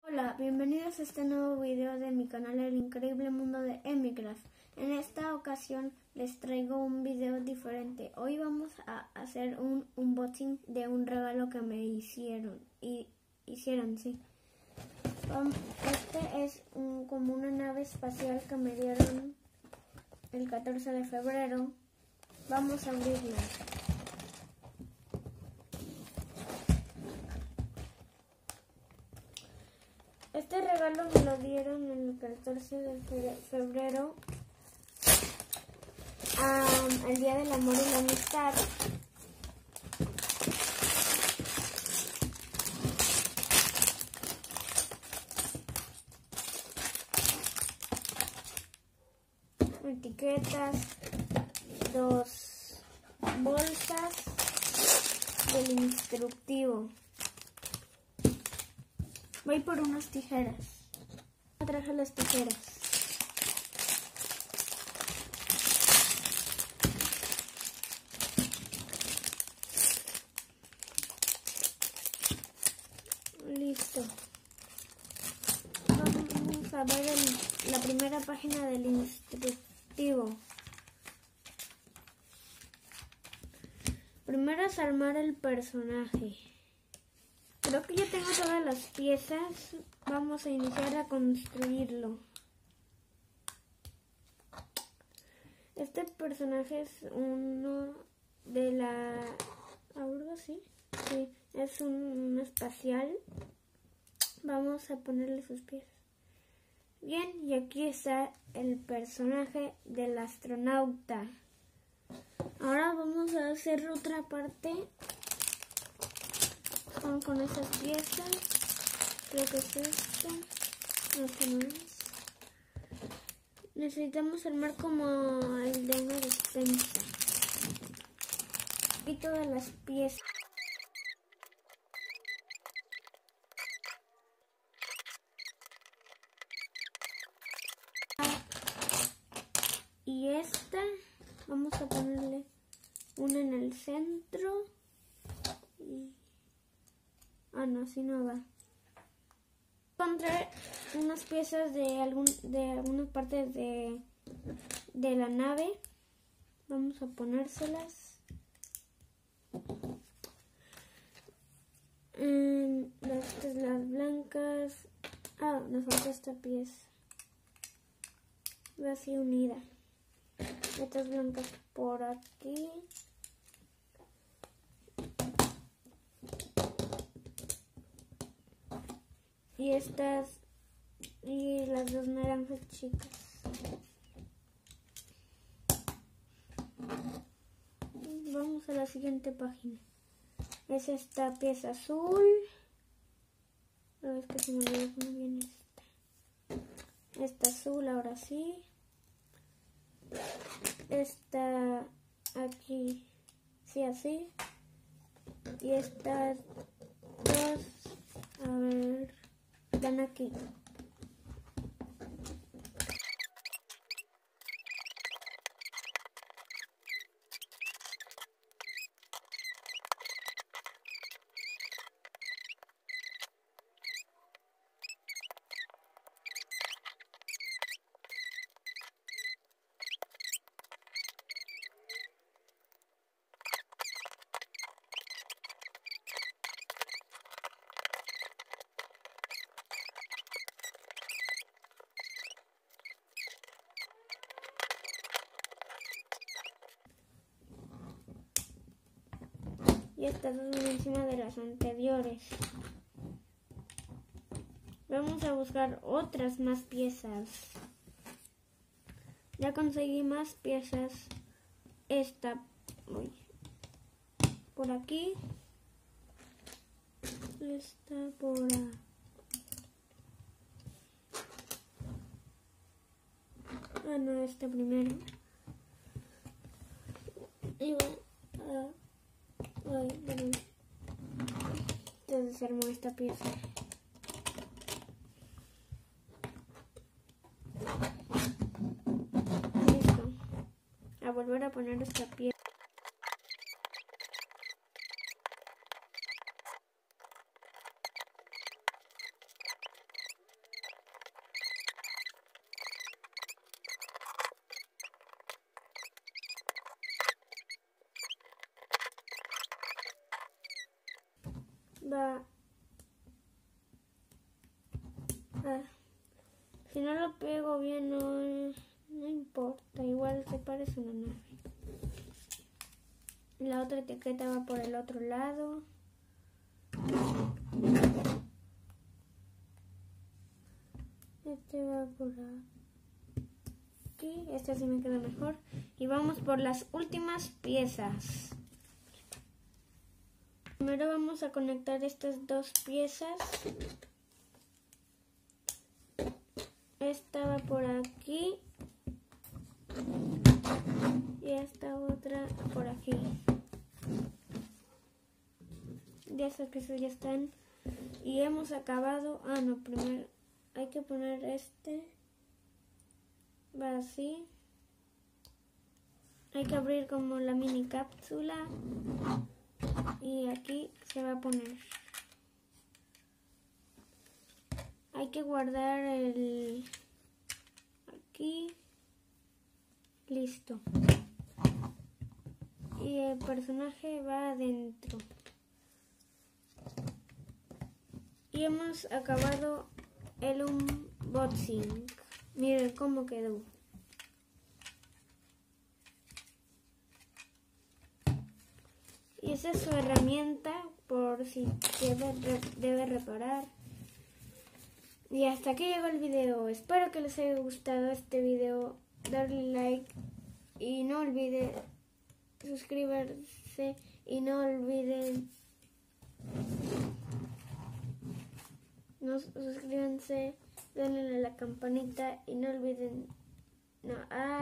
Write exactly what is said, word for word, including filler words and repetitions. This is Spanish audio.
Hola, bienvenidos a este nuevo video de mi canal El Increíble Mundo de Emicraft. En esta ocasión les traigo un video diferente. Hoy vamos a hacer un unboxing de un regalo que me hicieron. Y hicieron, sí. Este es un, como una nave espacial que me dieron el catorce de febrero. Vamos a abrirla. Este regalo me lo dieron el catorce de febrero, um, el Día del Amor y la Amistad. Etiquetas, dos bolsas del instructivo. Voy por unas tijeras. Traje las tijeras. Listo. Vamos a ver el, la primera página del instructivo. Primero es armar el personaje. Creo que ya tengo todas las piezas. Vamos a iniciar a construirlo. Este personaje es uno de la... ¿Algo así? Sí, es un, un espacial. Vamos a ponerle sus piezas. Bien, y aquí está el personaje del astronauta. Ahora vamos a hacer otra parte. Con, con esas piezas, creo que es esta, no, esta no es. Necesitamos armar como el de una despensa y todas las piezas. Y esta, vamos a ponerle una en el centro. Y Ah, no, así no va. Encontré unas piezas de algún de algunas partes de, de la nave. Vamos a ponérselas. Mm, las, las blancas. Ah, nos falta esta pieza. Va así unida. Estas blancas por aquí. Y estas, y las dos naranjas chicas. Vamos a la siguiente página. Es esta pieza azul. No, es que se me olvidó cómo viene esta. Esta azul, ahora sí. Esta aquí, sí, así. Y estas dos, a ver... Están aquí. Y estas dos son encima de las anteriores. Vamos a buscar otras más piezas. Ya conseguí más piezas. Esta, uy, por aquí. Esta por aquí. Ah, no, esta primero. Y bueno, uh, Ay, bueno. Entonces armó esta pieza. Listo. A volver a poner esta pieza. va a, si no lo pego bien no, no importa, igual se parece una nave. La otra etiqueta va por el otro lado. Este va por aquí. Este sí me queda mejor. Y vamos por las últimas piezas. Primero vamos a conectar estas dos piezas. Esta va por aquí. Y esta otra por aquí. Ya estas piezas ya están. Y hemos acabado. Ah, no, primero hay que poner este. Va así. Hay que abrir como la mini cápsula. Y aquí se va a poner. Hay que guardar el. Aquí. Listo. Y el personaje va adentro. Y hemos acabado el unboxing. Miren cómo quedó. Y esa es su herramienta por si debe, debe reparar. Y hasta aquí llegó el video. Espero que les haya gustado este video. Darle like y no olviden suscribirse y no olviden no suscríbanse, denle a la campanita y no olviden no, ah,